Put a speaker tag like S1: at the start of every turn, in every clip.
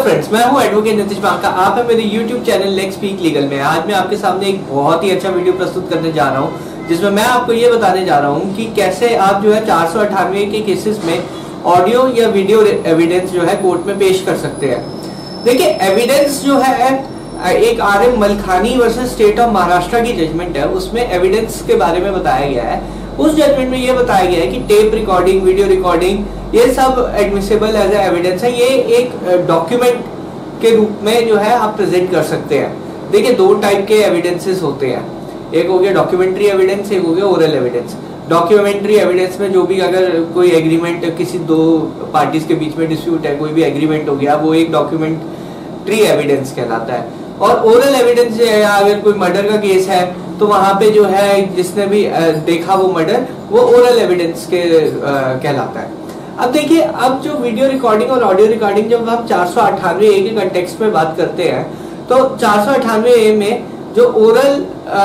S1: Friends, मैं हूं advocate Nitish मालका। आप है मेरे YouTube channel let's speak legal में। आज मैं आपके सामने एक बहुत ही अच्छा वीडियो प्रस्तुत करने जा रहा हूं, जिसमें मैं आपको ये बताने जा रहा हूं कि कैसे आप जो है 498 के केसेस में ऑडियो या वीडियो एविडेंस जो है कोर्ट में पेश कर सकते हैं। देखिए, एविडेंस जो है एक RM Malkhani versus state of Maharashtra की जजमेंट है, उसमें एविडेंस के बारे में बताया गया है। उस जजमेंट में ये बताया गया है कि टेप रिकॉर्डिंग, वीडियो रिकॉर्डिंग, ये सब एडमिसिबल एज एविडेंस है। ये एक डॉक्यूमेंट के रूप में जो है आप प्रेजेंट कर सकते हैं। देखिए, दो टाइप के एविडेंसेस होते हैं, एक हो गया डॉक्यूमेंट्री एविडेंस, एक हो गया ओरल एविडेंस। डॉक्यूमेंट्री एविडेंस में जो भी अगर कोई एग्रीमेंट किसी दो पार्टीज के बीच में डिस्प्यूट है, कोई भी एग्रीमेंट हो गया, वो एक डॉक्यूमेंट्री एविडेंस कहलाता है। और ओरल एविडेंस अगर कोई मर्डर का केस है तो वहां पे जो है जिसने भी देखा वो मर्डर, वो ओरल एविडेंस के कहलाता है। अब देखिए, अब जो वीडियो रिकॉर्डिंग और ऑडियो रिकॉर्डिंग जब हम 498A के कंटेक्स्ट में बात करते हैं, तो 498A में जो ओरल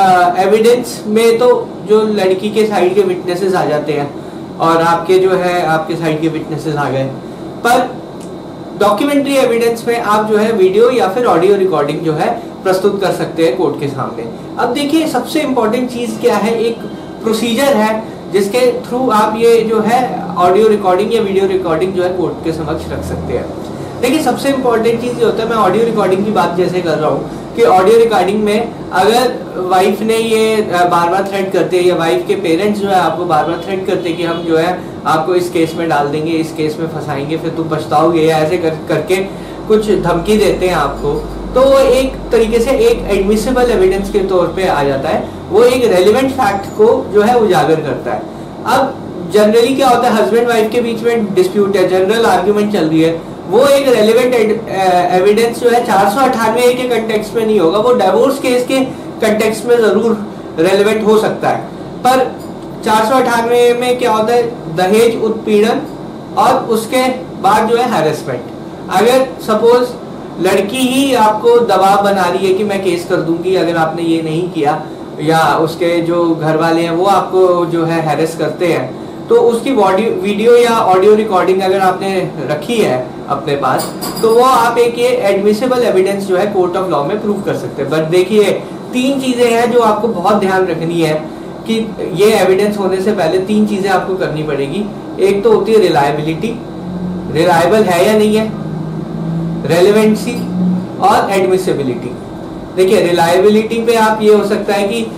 S1: एविडेंस में तो जो लड़की के साइड के विटनेसेस आ जाते हैं और आपके जो है आपके साइड के विटनेसेस आ गए, पर डॉक्यूमेंट्री एविडेंस में आप जो है वीडियो या फिर ऑडियो रिकॉर्डिंग जो है प्रस्तुत कर सकते हैं कोर्ट के सामने। अब देखिए, सबसे इंपॉर्टेंट चीज क्या है, एक प्रोसीजर है जिसके थ्रू आप ये जो है ऑडियो रिकॉर्डिंग या वीडियो रिकॉर्डिंग जो है कोर्ट के समक्ष रख सकते हैं। देखिए, सबसे इंपॉर्टेंट चीज ये होता है, मैं ऑडियो रिकॉर्डिंग की बात जैसे कर रहा हूँ कि ऑडियो रिकॉर्डिंग में अगर वाइफ ने ये बार बार थ्रेट करते हैं या वाइफ के पेरेंट्स जो है आपको बार बार थ्रेट करते हैं कि हम जो है आपको इस केस में डाल देंगे, इस केस में फंसाएंगे, फिर तुम पछताओगे, या ऐसे करके कुछ धमकी देते हैं आपको, तो वो एक तरीके से एक एडमिसिबल एविडेंस के तौर पे आ जाता है। वो एक रेलिवेंट फैक्ट को जो है उजागर करता है। अब जनरली क्या होता है, हस्बैंड वाइफ के बीच में डिस्प्यूट है, जनरल आर्ग्यूमेंट चल रही है, वो एक रेलिवेंट एविडेंस जो है 498A के कंटेक्स्ट में नहीं होगा, वो डिवोर्स केस के कंटेक्स्ट में जरूर रेलिवेंट हो सकता है। पर 498 में क्या होता है, दहेज उत्पीड़न और उसके बाद जो है हैरेसमेंट। अगर सपोज लड़की ही आपको दबाव बना रही है कि मैं केस कर दूंगी अगर आपने ये नहीं किया, या उसके जो घर वाले हैं वो आपको जो है हैरेस करते हैं, तो उसकी वीडियो या ऑडियो रिकॉर्डिंग अगर आपने रखी है अपने पास, तो वो आप एक ये एडमिसिबल एविडेंस जो है कोर्ट ऑफ लॉ में प्रूव कर सकते हैं। बट देखिए, तीन चीजें हैं जो आपको बहुत ध्यान रखनी है कि ये एविडेंस होने से पहले तीन चीजें आपको करनी पड़ेगी। एक तो होती है रिलायबिलिटी, रिलायबल है या नहीं है, रेलेवेंसी और एडमिसिबिलिटी। देखिए, रिलायबिलिटी पे आप ये हो सकता है कि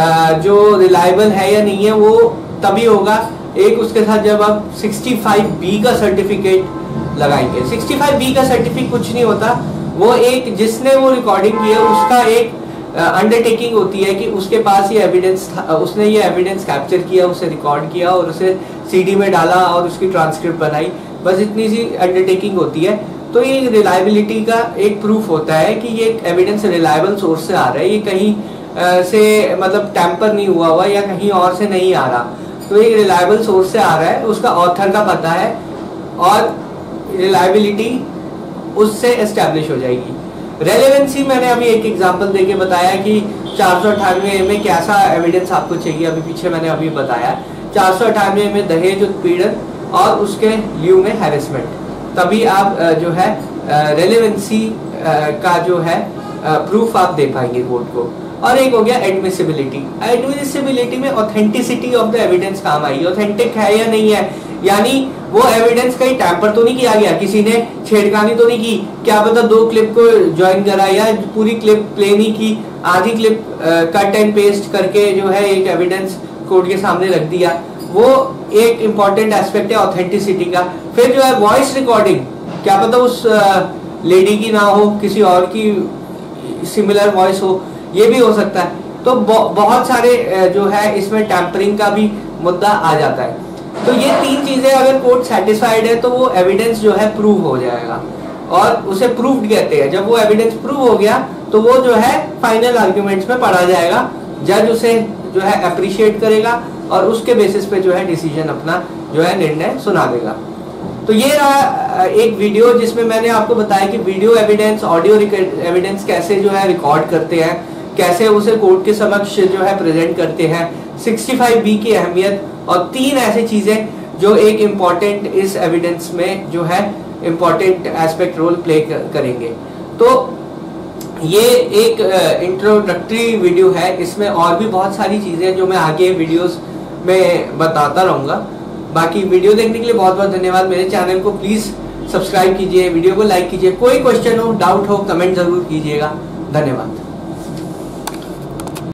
S1: जो रिलायबल है या नहीं है वो तभी होगा एक उसके साथ जब आप 65B का सर्टिफिकेट लगाएंगे। 65B का सर्टिफिकेट कुछ नहीं होता, वो एक जिसने वो रिकॉर्डिंग की है उसका एक अंडरटेकिंग होती है कि उसके पास ये एविडेंस था, उसने ये एविडेंस कैप्चर किया, उसे रिकॉर्ड किया और उसे CD में डाला और उसकी ट्रांसक्रिप्ट बनाई, बस इतनी सी अंडरटेकिंग होती है। तो ये रिलायबिलिटी का एक प्रूफ होता है कि ये एविडेंस रिलायबल सोर्स से आ रहा है, ये कहीं से मतलब टैंपर नहीं हुआ हुआ या कहीं और से नहीं आ रहा, तो एक रिलायबल सोर्स से आ रहा है, उसका ऑथर का पता है और रिलायबिलिटी उससे एस्टैब्लिश हो जाएगी। रेलेवेंसी मैंने अभी एक एग्जांपल देके बताया कि 498 में कैसा एविडेंस आपको चाहिए, अभी पीछे मैंने अभी बताया। 498 में दहेज उत्पीड़न और उसके ल्यू में हैरेसमेंट, तभी आप जो है रेलेवेंसी का जो है प्रूफ आप दे पाएंगे कोर्ट को। और एक हो गया एडमिसिबिलिटी। एडमिसिबिलिटी में ऑथेंटिसिटी ऑफ द एविडेंस काम आएगी, ऑथेंटिक है या नहीं है, यानी वो एविडेंस कहीं टैंपर तो नहीं किया गया, किसी ने छेड़खानी तो नहीं की, क्या पता दो क्लिप को ज्वाइन करा या पूरी क्लिप प्ले नहीं की, आधी क्लिप कट एंड पेस्ट करके जो है एक एविडेंस कोर्ट के सामने रख दिया, वो एक इम्पॉर्टेंट एस्पेक्ट है ऑथेंटिसिटी का। फिर जो है वॉइस रिकॉर्डिंग, क्या पता उस लेडी की ना हो, किसी और की सिमिलर वॉइस हो, ये भी हो सकता है। तो बहुत सारे जो है इसमें टैंपरिंग का भी मुद्दा आ जाता है। तो ये तीन चीजें अगर कोर्ट सेटिस्फाइड है तो वो एविडेंस जो है प्रूव हो जाएगा, और उसे प्रूव्ड कहते हैं। जब वो एविडेंस प्रूव हो गया तो वो जो है फाइनल आर्ग्यूमेंट्स में पढ़ा जाएगा, जज उसे जो है अप्रिशिएट करेगा और उसके बेसिस पे जो है डिसीजन अपना जो है निर्णय सुना देगा। तो ये रहा एक वीडियो जिसमें मैंने आपको बताया कि वीडियो एविडेंस, ऑडियो एविडेंस कैसे जो है रिकॉर्ड करते हैं, कैसे उसे कोर्ट के समक्ष जो है प्रेजेंट करते हैं, 65B की अहमियत और तीन ऐसी चीजें जो एक इम्पॉर्टेंट इस एविडेंस में जो है इम्पोर्टेंट एस्पेक्ट रोल प्ले करेंगे। तो ये एक इंट्रोडक्टरी वीडियो है, इसमें और भी बहुत सारी चीजें जो मैं आगे वीडियोस में बताता रहूंगा। बाकी वीडियो देखने के लिए बहुत बहुत धन्यवाद। मेरे चैनल को प्लीज सब्सक्राइब कीजिए, वीडियो को लाइक कीजिए। कोई क्वेश्चन हो, डाउट हो, कमेंट जरूर कीजिएगा। धन्यवाद।